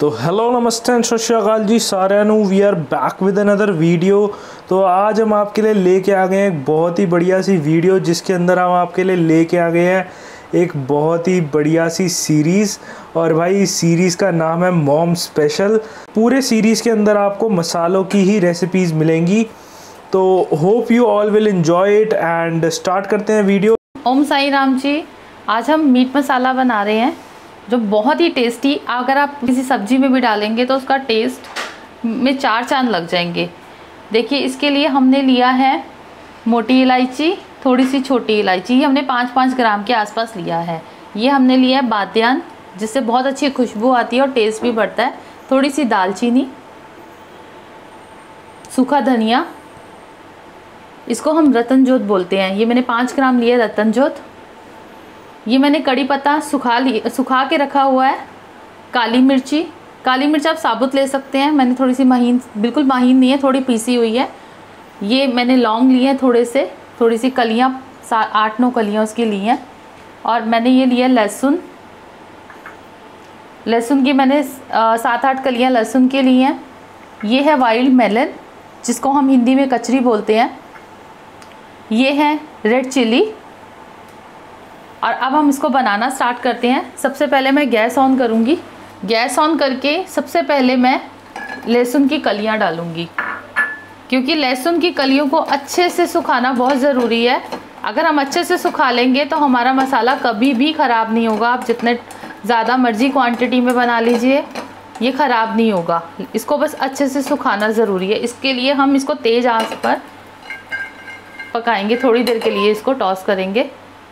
तो हेलो नमस्ते सत श्री अकाल जी साਰਿਆਂ ਨੂੰ we are back with another video. तो आज हम आपके लिए लेके आ गए हैं एक बहुत ही बढ़िया सी वीडियो, जिसके अंदर हम आपके लिए लेके आ गए हैं एक बहुत ही बढ़िया सी सीरीज़। और भाई इस सीरीज़ का नाम है मॉम स्पेशल। पूरे सीरीज़ के अंदर आपको मसालों की ही रेसिपीज़ मिलेंगी। तो hope you all will enjoy it and start करते हैं वीडियो। ओम साई राम जी। आज हम मीट मसाला बना रहे हैं जो बहुत ही टेस्टी, अगर आप किसी सब्जी में भी डालेंगे तो उसका टेस्ट में चार चांद लग जाएंगे। देखिए, इसके लिए हमने लिया है मोटी इलायची, थोड़ी सी छोटी इलायची, ये हमने 5-5 ग्राम के आसपास लिया है। ये हमने लिया है बादियान, जिससे बहुत अच्छी खुशबू आती है और टेस्ट भी बढ़ता है। थोड़ी सी दालचीनी, सूखा धनिया, इसको हम रतन जोत बोलते हैं। ये मैंने 5 ग्राम लिया रतन जोत। ये मैंने कड़ी पत्ता सुखा के रखा हुआ है। काली मिर्च आप साबुत ले सकते हैं, मैंने थोड़ी सी महीन, बिल्कुल महीन नहीं है, थोड़ी पीसी हुई है। ये मैंने लौंग लिए हैं थोड़ी सी कलियाँ, 8-9 कलियाँ उसकी ली हैं। और मैंने ये लिया लहसुन की मैंने 7-8 कलियाँ लहसुन के ली हैं। ये है वाइल्ड मेलन, जिसको हम हिंदी में कचरी बोलते हैं। ये है रेड चिली। और अब हम इसको बनाना स्टार्ट करते हैं। सबसे पहले मैं गैस ऑन करूँगी। गैस ऑन करके सबसे पहले मैं लहसुन की कलियाँ डालूँगी, क्योंकि लहसुन की कलियों को अच्छे से सुखाना बहुत ज़रूरी है। अगर हम अच्छे से सुखा लेंगे तो हमारा मसाला कभी भी ख़राब नहीं होगा। आप जितने ज़्यादा मर्जी क्वांटिटी में बना लीजिए, ये ख़राब नहीं होगा। इसको बस अच्छे से सुखाना ज़रूरी है। इसके लिए हम इसको तेज़ आंच पर पकाएंगे, थोड़ी देर के लिए इसको टॉस करेंगे।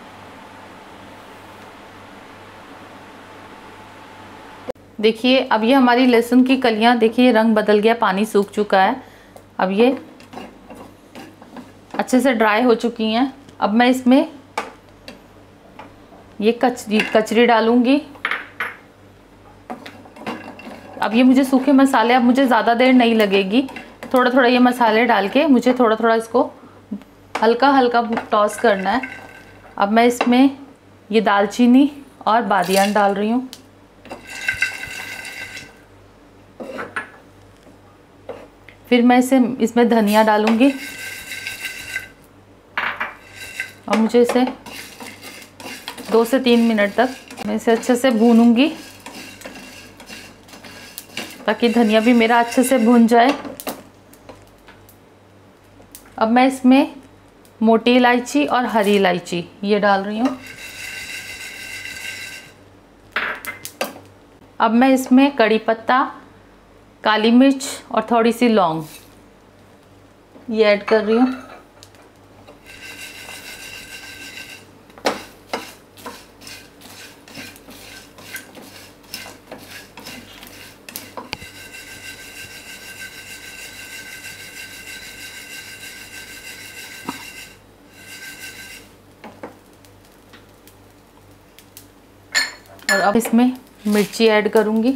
देखिए, अब ये हमारी लहसुन की कलियां, देखिए रंग बदल गया, पानी सूख चुका है। अब ये अच्छे से ड्राई हो चुकी हैं। अब मैं इसमें ये कचरी डालूंगी। अब ये मुझे सूखे मसाले, अब मुझे ज़्यादा देर नहीं लगेगी। थोड़ा थोड़ा ये मसाले डाल के मुझे थोड़ा थोड़ा इसको हल्का हल्का टॉस करना है। अब मैं इसमें ये दालचीनी और बादियान डाल रही हूँ। फिर मैं इसमें धनिया डालूंगी और मुझे इसे 2 से 3 मिनट तक मैं इसे अच्छे से भूनूंगी, ताकि धनिया भी मेरा अच्छे से भून जाए। अब मैं इसमें मोटी इलायची और हरी इलायची ये डाल रही हूँ। अब मैं इसमें कड़ी पत्ता, काली मिर्च और थोड़ी सी लौंग ये ऐड कर रही हूँ। और अब इसमें मिर्ची ऐड करूँगी।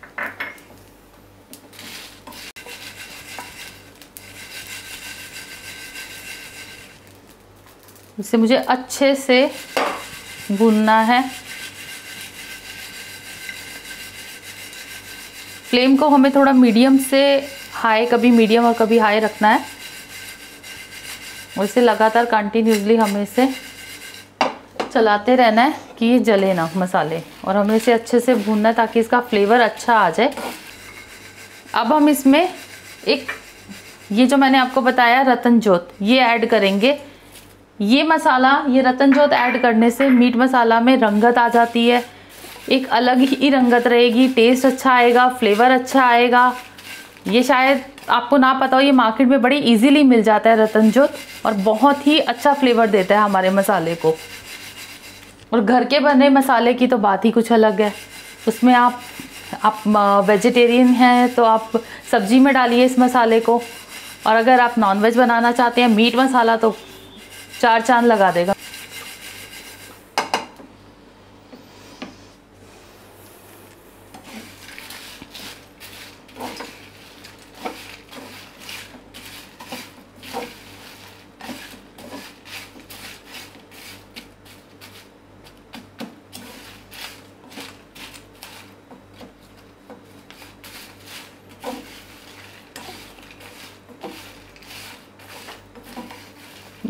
इसे मुझे अच्छे से भूनना है। फ्लेम को हमें थोड़ा मीडियम से हाई, कभी मीडियम और कभी हाई रखना है। और इसे लगातार कंटिन्यूसली हमें इसे चलाते रहना है कि ये जले ना मसाले, और हमें इसे अच्छे से भूनना है ताकि इसका फ्लेवर अच्छा आ जाए। अब हम इसमें ये जो मैंने आपको बताया रतन जोत, ये ऐड करेंगे। ये मसाला, ये रतन जोत ऐड करने से मीट मसाला में रंगत आ जाती है, एक अलग ही रंगत रहेगी, टेस्ट अच्छा आएगा, फ्लेवर अच्छा आएगा। ये शायद आपको ना पता हो, ये मार्केट में बड़ी इजीली मिल जाता है रतन जोत, और बहुत ही अच्छा फ्लेवर देता है हमारे मसाले को। और घर के बने मसाले की तो बात ही कुछ अलग है। उसमें आप वेजिटेरियन हैं तो आप सब्जी में डालिए इस मसाले को, और अगर आप नॉनवेज बनाना चाहते हैं, मीट मसाला तो चार चांद लगा देगा।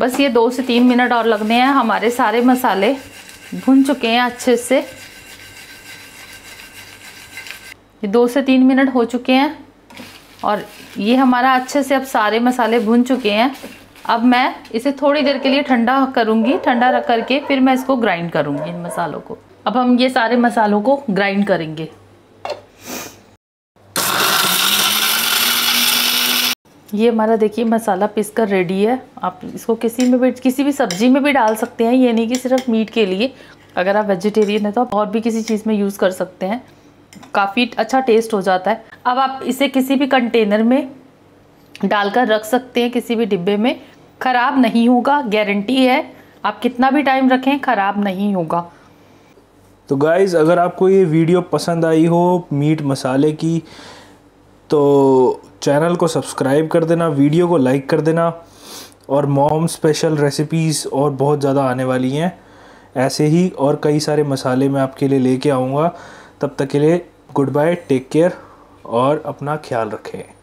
बस ये 2 से 3 मिनट और लगने हैं। हमारे सारे मसाले भुन चुके हैं अच्छे से। ये 2 से 3 मिनट हो चुके हैं और ये हमारा अच्छे से अब सारे मसाले भुन चुके हैं। अब मैं इसे थोड़ी देर के लिए ठंडा करूँगी। ठंडा रख करके फिर मैं इसको ग्राइंड करूँगी इन मसालों को। अब हम ये सारे मसालों को ग्राइंड करेंगे। ये हमारा देखिए मसाला पीसकर रेडी है। आप इसको किसी भी सब्जी में भी डाल सकते हैं, ये नहीं कि सिर्फ मीट के लिए। अगर आप वेजिटेरियन है तो आप और भी किसी चीज़ में यूज़ कर सकते हैं, काफ़ी अच्छा टेस्ट हो जाता है। अब आप इसे किसी भी कंटेनर में डालकर रख सकते हैं, किसी भी डिब्बे में। ख़राब नहीं होगा, गारंटी है। आप कितना भी टाइम रखें ख़राब नहीं होगा। तो गाइज़, अगर आपको ये वीडियो पसंद आई हो मीट मसाले की, तो चैनल को सब्सक्राइब कर देना, वीडियो को लाइक कर देना। और मॉम स्पेशल रेसिपीज़ और बहुत ज़्यादा आने वाली हैं ऐसे ही, और कई सारे मसाले मैं आपके लिए लेके आऊँगा। तब तक के लिए गुड बाय, टेक केयर और अपना ख्याल रखें।